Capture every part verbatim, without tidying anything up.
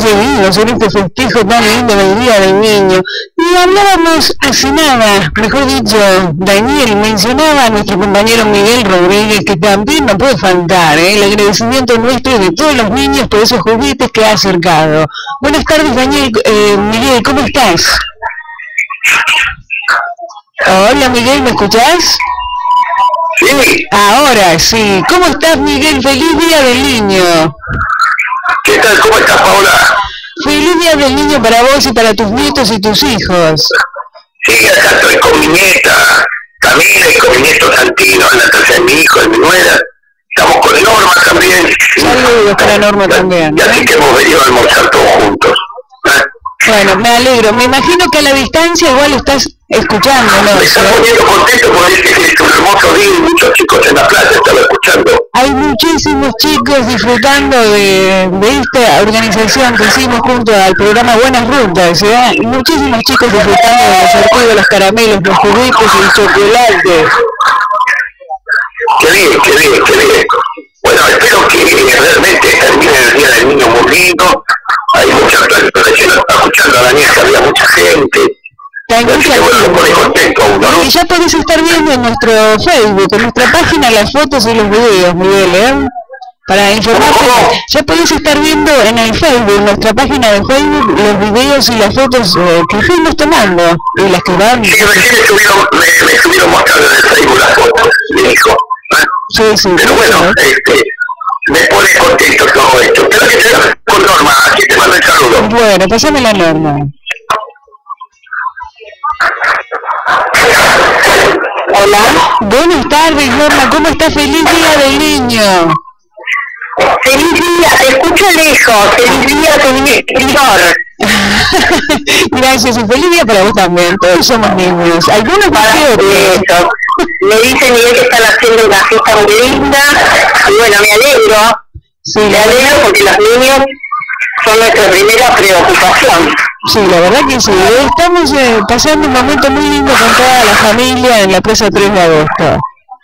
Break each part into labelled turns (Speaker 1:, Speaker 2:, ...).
Speaker 1: despedidos en este festejo tan lindo del Día del Niño. Y hablábamos hace nada, mejor dicho, Daniel mencionaba a nuestro compañero Miguel Rodríguez, que también no puede faltar, ¿eh? El agradecimiento nuestro de todos los niños por esos juguetes que ha acercado. Buenas tardes, Daniel, eh, Miguel, ¿cómo estás? Hola, Miguel, ¿me escuchás?
Speaker 2: Sí.
Speaker 1: Ahora sí. ¿Cómo estás, Miguel? Feliz Día del Niño.
Speaker 2: ¿Qué tal? ¿Cómo estás, Paola?
Speaker 1: Feliz Día del Niño para vos y para tus nietos y tus hijos.
Speaker 2: Sí, acá estoy con mi nieta Camila y con mi nieto Santino, en la casa de mi hijo, de mi nuera. Estamos con Norma también.
Speaker 1: Saludos para Norma también,
Speaker 2: y así que hemos venido a almorzar todos juntos. ¿Eh?
Speaker 1: Bueno, me alegro. Me imagino que a la distancia igual estás escuchando, ¿no?
Speaker 2: Me está poniendo contento porque dice que es un hermoso día y muchos chicos en la plaza están escuchando.
Speaker 1: Hay muchísimos chicos disfrutando de, de esta organización que hicimos junto al programa Buenas Rutas, ¿eh? Muchísimos chicos disfrutando de los sorteos, los caramelos, los juguetes y el chocolate.
Speaker 2: Qué bien, qué bien, qué bien. Bueno, espero que realmente termine el Día del Niño muy lindo. Hay muchas personas escuchando a la niña, había mucha gente.
Speaker 1: Hay mucha
Speaker 2: que, bueno, pone contento a uno, ¿no?
Speaker 1: Y ya podés estar viendo en nuestro Facebook, en nuestra página, las fotos y los videos, Miguel, ¿eh? Para informarte, ya podés estar viendo en el Facebook, en nuestra página de Facebook, los videos y las fotos eh, que fuimos tomando y las que van.
Speaker 2: Sí, recién me estuvieron, me, me estuvieron mostrando en el Facebook las fotos, mi hijo. ¿eh?
Speaker 1: Sí, sí.
Speaker 2: Pero bueno, ¿no? este, me pone contento todo esto. Espero que te lo con Norma, aquí te mando el saludo.
Speaker 1: Bueno, pasame la Norma.
Speaker 3: Hola.
Speaker 1: Buenas tardes, Norma, ¿cómo estás? Feliz Día del Niño.
Speaker 3: Feliz día, te escucho lejos. Feliz día a tu escritor.
Speaker 1: Gracias, y feliz día para vos también. Todos somos niños. Algunos
Speaker 3: Para
Speaker 1: más que otros.
Speaker 3: eso. Me dice Miguel que están haciendo una fiesta muy linda. Y bueno, me alegro.
Speaker 1: Sí,
Speaker 3: Me alegro porque los niños son nuestra primera preocupación.
Speaker 1: sí, la verdad que sí. Estamos eh, pasando un momento muy lindo con toda la familia en la Plaza tres de agosto.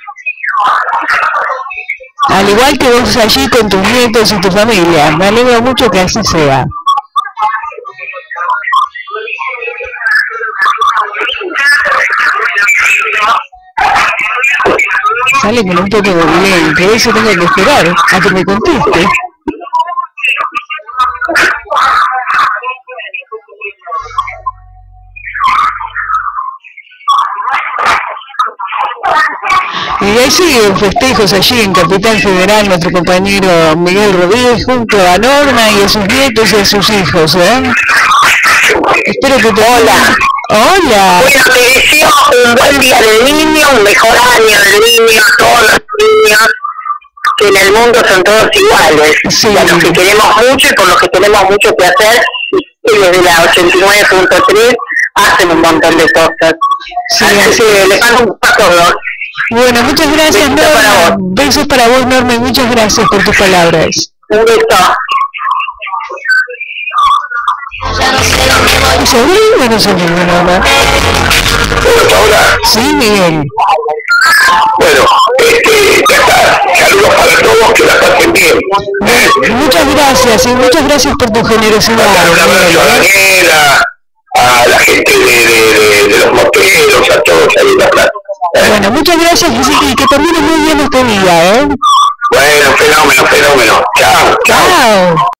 Speaker 1: Al igual que vos allí con tus nietos y tu familia. Me alegro mucho que así sea. Sale con un poco de delay, que eso tengo que esperar a que me conteste. Y ahí siguen festejos allí en Capital Federal nuestro compañero Miguel Rodríguez junto a Norma y a sus nietos y a sus hijos, ¿eh? Espero que te...
Speaker 3: Hola.
Speaker 1: Hola.
Speaker 3: Bueno, te deseo un buen día del niño, un mejor año del niño, todos los niños que en el mundo son todos iguales.
Speaker 1: Sí.
Speaker 3: Y a los que queremos mucho y por los que tenemos mucho que hacer, y desde la ochenta y nueve punto tres hacen un montón de cosas.
Speaker 1: Sí,
Speaker 3: así que les mando un beso a todos.
Speaker 1: Bueno, muchas gracias,
Speaker 3: Besito
Speaker 1: Norma.
Speaker 3: para vos.
Speaker 1: Besos para vos, Norma, y muchas gracias por tus palabras.
Speaker 3: Un beso.
Speaker 1: ¿Tu sobrino o no sobrino, Norma?
Speaker 2: Bueno, Paola,
Speaker 1: Sí, Miguel.
Speaker 2: bueno, este, ya está. Saludos para todos, que la pasen bien. ¿Eh?
Speaker 1: Muchas gracias, y muchas gracias por tu generosidad.
Speaker 2: Mandar un abrazo a
Speaker 1: Miguel.
Speaker 2: Daniela, a la gente de, de, de, de los moteros, a todos ahí en la plaza. ¿Eh?
Speaker 1: Bueno, muchas gracias, y que termine muy bien este día, ¿eh?
Speaker 2: Bueno, fenómeno, fenómeno. Chao, chao.
Speaker 1: Chao.